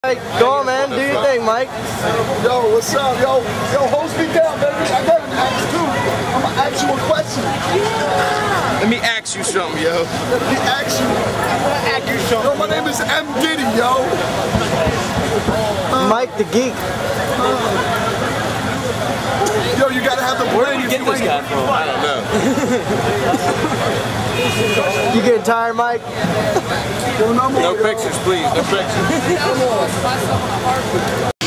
Mike, go on, man. Do your thing, Mike. Yo, what's up? Yo, host me down, baby. I got an ask too. I'm gonna ask you a question. Let me ask you something, yo. Let me ask you. Ask you something. Yo, my name is M. Diddy, yo. Mike the Geek. Yo, you gotta have the brain. Where did you get this guy from? I don't know. You getting tired, Mike? Yo, No pictures, please. No pictures.